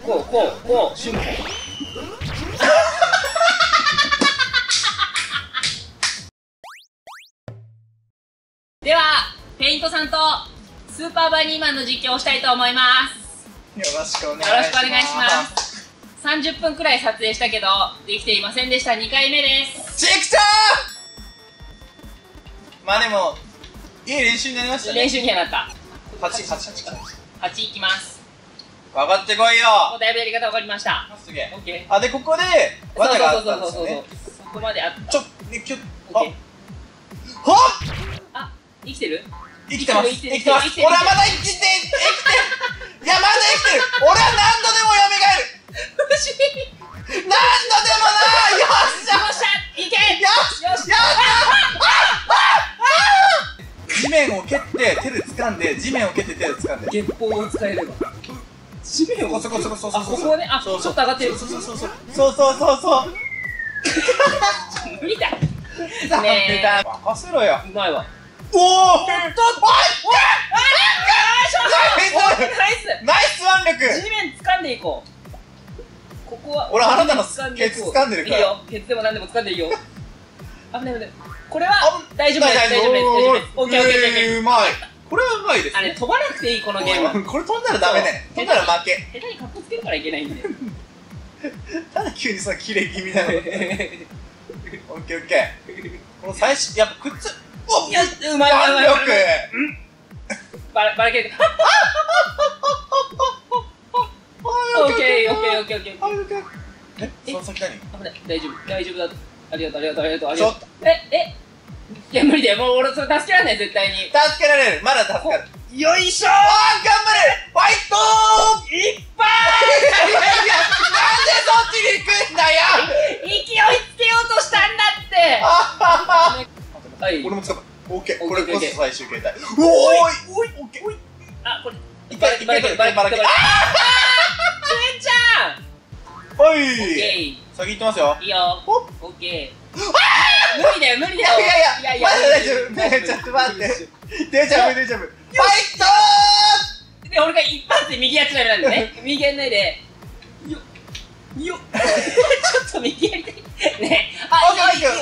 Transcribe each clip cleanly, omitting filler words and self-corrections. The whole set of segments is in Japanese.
こう、瞬間。では、ペイントさんとスーパーバニーマンの実況をしたいと思います。 よろしくお願いします。 よろしくお願いします。30分くらい撮影したけど、できていませんでした。2回目です。 チクチョー。まあでも、いい練習になりましたね。 練習にはなった。8いきます。 分かってこいよ。 もうだいぶやり方分かりました。 すげえ。 オッケあ、で、ここで、罠があったんですよね。 そこまであった。 ちょっ、きゅ、 オッケー。 はっあ、生きてる？ 生きてます。生きてます。俺はまだ生きて、いや、まだ生きてる。俺は何度でも蘇る。 不思議。 何度でもな。よっしゃ。 よっしゃ、いけ。 よし。よし。地面を蹴って手で掴んで、地面を蹴って手で掴んで。 月報を使えれば。地面を。 そこ。 あ、ここね。あ、ちょっと上がってる。 そう。 無理だ。 ねえ。任せろよ。 うまいわ。 おお。ナイス腕力。 地面掴んでいこう。ここは。 俺あなたのケツ掴んでるから。 いいよ。ケツでも何でも掴んでいいよ。危ない。これは大丈夫です。大丈夫です。オッケー。 うまい。これはうまいです。 あれ飛ばなくていいこのゲーム。 これ飛んだらダメね。飛んだら負け。 下手にカッコつけるからいけないんで。 ただ急にそのキレ気味なの。オッケー。この最初やっぱくっつ。 おっ。いや、うまい。 腕力。 バラける。オッケー。 え、その先何？ 大丈夫だ。ありがとう。 ちょっと。 いや無理だよ。もう俺それ助けられない絶対に。 助けられる。まだ助かる。 よいしょー。 頑張れ。ファイトー。 いっぱい。 なんでそっちに行くんだよ。 勢いつけようとしたんだって。はい。 俺も掴む。オッケー。これこそ最終形態。おーい。オッケー。 あ、これ。 バラける。 ケンちゃん。 はい。先行ってますよ。 いいよ。オッケー。無理だよ。 いや、まだ大丈夫。ちょっと待って。デジャブ。ファイトー。で、俺が一発で右やっちゃダメなんだね。右やんないで。よっ。ちょっと右やりたい。ね。あ、 よいしょ。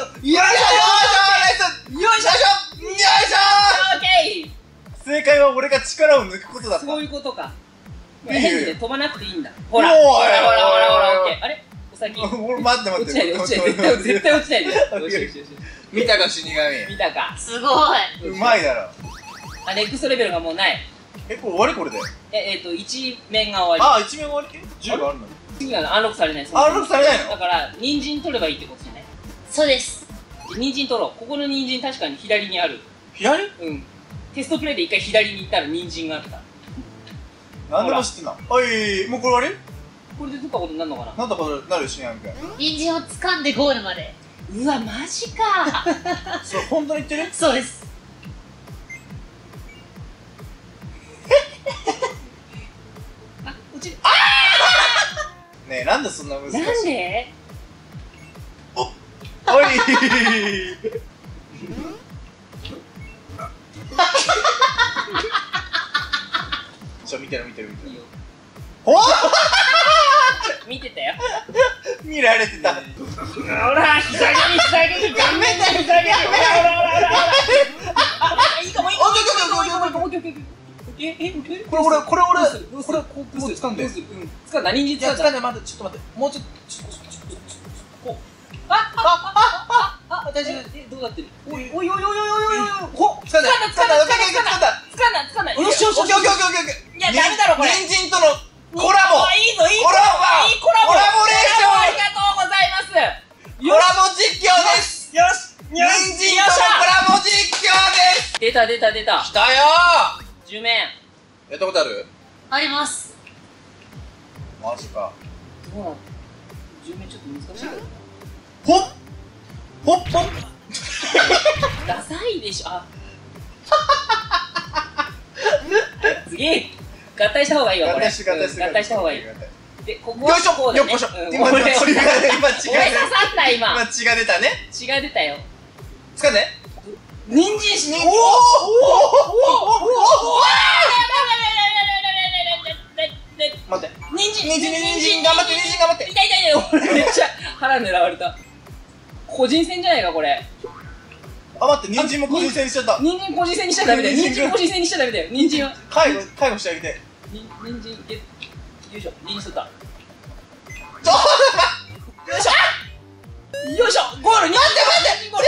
正解は俺が力を抜くことだった。 そういうことか。変で飛ばなくていいんだ。ほら、オッケー。あれ？お先。 俺待って。 落ちないで。絶対落ちないで。よし。 見たか死神。 見たか。すごい。 うまいだろ。 あ、ネクストレベルがもうない。 これ終わりこれで。 1面が終わり。 あ、1面終わり？10があるの？ 次はアンロックされない。 アンロックされないの？ だから人参取ればいいってことじゃない？ そうです。 人参取ろう。ここの人参確かに左にある。 左？ うん。テストプレイで一回左に行ったら人参があった。 なんでも知ってんな。はい、もうこれ終わり？ これで取ったことになるのかな？ なんだことなるしやんけ。 人参を掴んでゴールまで。 うわ、マジか。 それ本当に言ってる？ そうです。 あ、落ちる。 ねえ、なんでそんな難しい？ なんで？ おい。見てる。 いいよ。 お見てたよ。 見られてた。 ほら、膝蹴り。 やめて。 ほら。いいかも。 これ俺こう掴んで。 掴んだ。人参掴んだ。 掴んで。待って、ちょっと待って。もうちょっと。 こう。大丈夫。どうなってる？おい。 ほっ。掴んだ。 よし。 オッケー。 いや、ダメだろこれ。 人参とのコラボ。 いいぞ。 コラボレーション。 ありがとうございます。 コラボ実況です。 よし。 人参とのコラボ実況です。 出た。 来たよ 10面。 やったことある？ あります。 マジか。 どうなの？10面ちょっと難しいかな。 ほっダサいでしょ。あ。次合体した方がいいわこれ。合体した方がいい。で、ここはこうだね。 よっこしょ。今血が出た。 俺刺さった今。 今血が出たね。 血が出たよ。 掴んで。 人参し。 おお。 待って。 人参人参頑張って、人参頑張って。 痛い痛い痛い、俺めっちゃ腹狙われた。個人戦じゃないかこれ。 あ、待って、人参も個人戦にしちゃった。 人参個人戦にしちゃダメだよ。人参個人戦にしちゃダメだよ。人参は介護してあげて。 人参よいしょ、リンスった。よいしょよいしょ、ゴールに。 待ってゴール。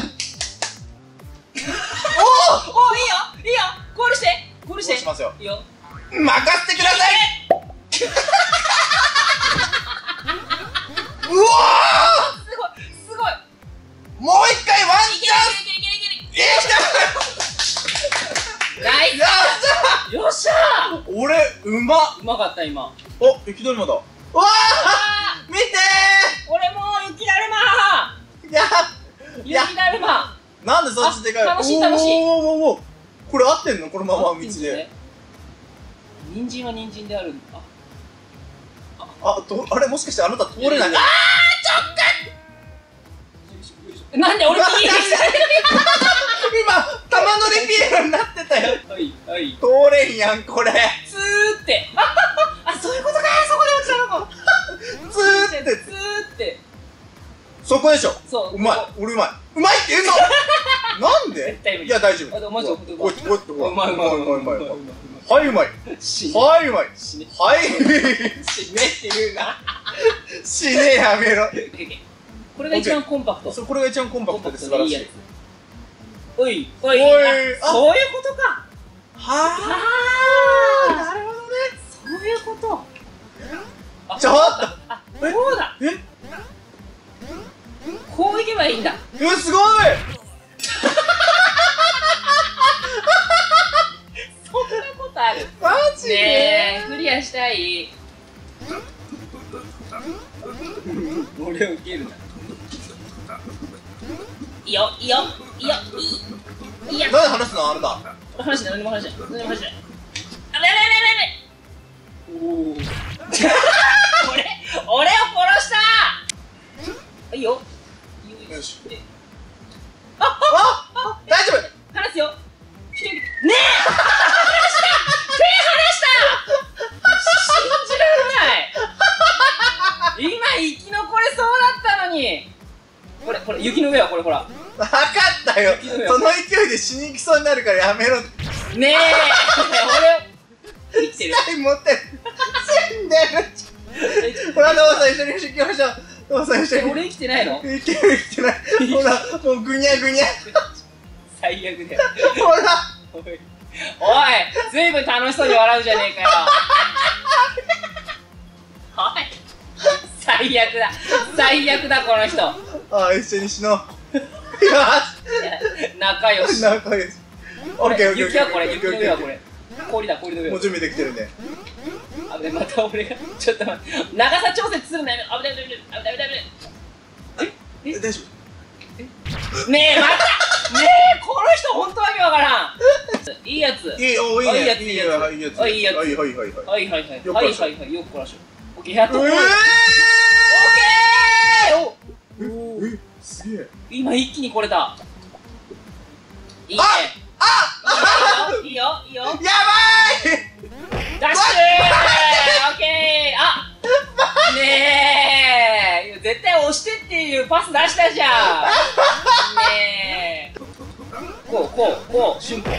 おお、いいよいいよ、ゴールしてゴールして。 しますよ。 いいよ、 任せてください。うわー、すごいすごい。 もう一回ワンチャンス。 いけるナイス。 よっしゃー。 俺うまかった今。 お、雪だるまだ。わあ見て俺もう雪だるまー。 雪だるま。 なんでそっちでかい。 楽しい楽しい。 お、これ合ってんの、このまま道で。 人参は人参であるんだ。 あれ、もしかしてあなた通れない。あー、 なんで俺ピー入れされる。 今玉乗りピエロになってたよ。 はいはい。 通れんやんこれ。 ツーって。あ、そういうことか。そこで落ちたのか。 ツーってそこでしょ。 そう。 うまい。俺うまい。うまいって言うの。なんで？ 絶対無理。 いや大丈夫。 マジで。 こうやってうまい。 はい、うまい。 死はい、うまい。 死ね。 はい。 死ねって言うな。 死ねやめろ。 これが一番コンパクト。 そう、これが一番コンパクトで素晴らしい。 おい、 おい、 そういうことか。 はあ、なるほどね。 そういうこと。 ちょっと。 あ、そうだ。こういけばいいんだ。 すごい。 そんなことある。 マジで。 ねえ、クリアしたい。俺を受けるな。いいよ、いいよ、いいよ、いいや。 なんで話すの、あなた。 話しない、何も話しない。何も話しない。あれ。おお。俺を殺した。いいよ。 よし。 あ、 大丈夫。 話すよ。ねえ。手離した。信じられない。今生き残れそうだったのに。これ雪の上はこれほら。 分かったよ。その勢いで死に行きそうになるからやめろ。 ねえ。俺を生きてる。 持ってる。死んでる。ほら、ノブさん一緒に行きましょう。ノブさん一緒に。 俺生きてないの？ 生きてない。ほら、もうぐにゃぐにゃ。 最悪だよ。 ほら。 おい、ずいぶん楽しそうに笑うじゃねえかよ。おい、最悪だこの人。 ああ、一緒に死のう。よし。仲良し。 仲良し。オッケー。 雪はこれ、雪の上はこれ。氷の上。 もう準備できてるんで。 あぶね、また俺がちょっと待って、長さ調節するのやめ。あぶね。 大丈夫。ねえ、待った。ねえ、この人本当わけわからん。いいやつ。 いいやつ。 いいやつ。 はい。 よくこらしょ。オッケー、やっと。オッケー。 すげえ。 今一気に来れた。いいね。いいよ。 やばい。 ダッシュー。オッケー。あ、ねえ、絶対押してっていうパス出したじゃん。ねえ。こう、瞬間。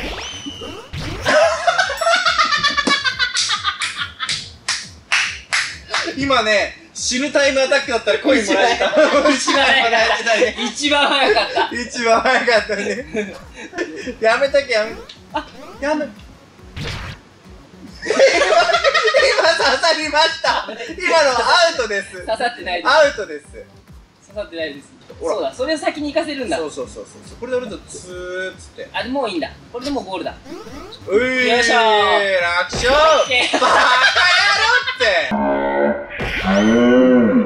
今ね、死ぬタイムアタックだったらコインもらえた。 一番早かった。 一番早かったね。やめたけやめ。やめ。今刺さりました。今のはアウトです。 刺さってないです。 アウトです。 刺さってないです。そうだ、それを先に行かせるんだ。 そう。これで俺とツーっつって。 あ、もういいんだ。これでもうゴールだ。 よいしょー。楽勝。バカ野郎って。バカ野郎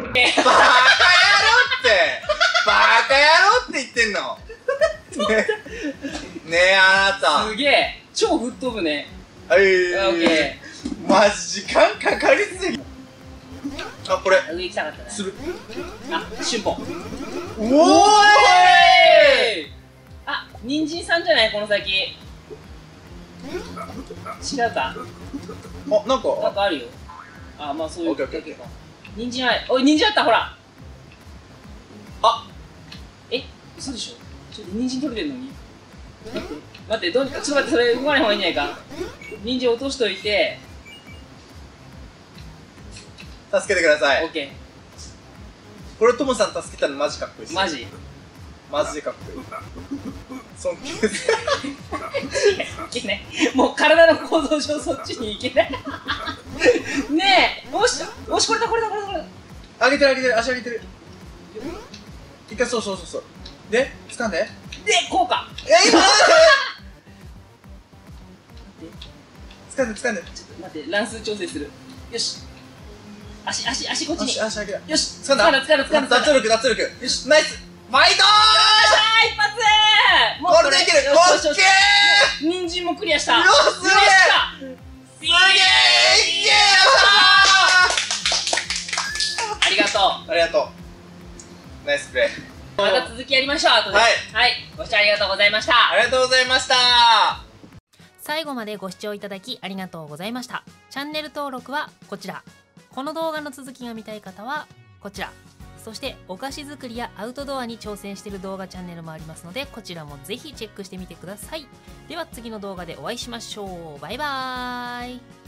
って言ってんの。ねえ、あなた。 すげえ。超吹っ飛ぶね。 オッケー。マジ時間かかりすぎ。あ、これ。 上行きたかったね。 する。 あ、シュンポン。 おーい。 あ、人参さんじゃないこの先。違うか。 あ、なんかあるよ。 あ、まあそういうオッケーオッケーオッケー。 人参ある。おい、人参あった、ほら。 あ、 嘘でしょ。ちょっと人参取れてんのに。待って、ちょっと待って、それ動かない方がいいんじゃないか。人参落としといて。 助けてください。 オッケこれトモさん助けたのマジかっこいいっー。 す。 マジマジでかっこいい。尊敬です。 いけない。もう体の構造上そっちに行けない。ねえ、よし、これだ。 上げてる上げてる、足上げてる。一回そう。で、掴んで。 で、こうか。 今掴んで。 ちょっと待って、乱数調整する。よし。足こっちに。 足上げる。 よし。 掴んだ。 掴んだ。 脱力。よし、ナイス。ファイトー。 一発もうこれでいける。オッケー。 人参もクリアした。 よし、すげえ。すげえ。いけー。 ありがとう。 ありがとう。ナイスプレー。 また続きやりましょう、後で。 はい。 ご視聴ありがとうございました。 ありがとうございました。 最後までご視聴いただきありがとうございました。チャンネル登録はこちら。この動画の続きが見たい方はこちら。そしてお菓子作りやアウトドアに挑戦している動画チャンネルもありますので、こちらもぜひチェックしてみてください。では次の動画でお会いしましょう。バイバーイ。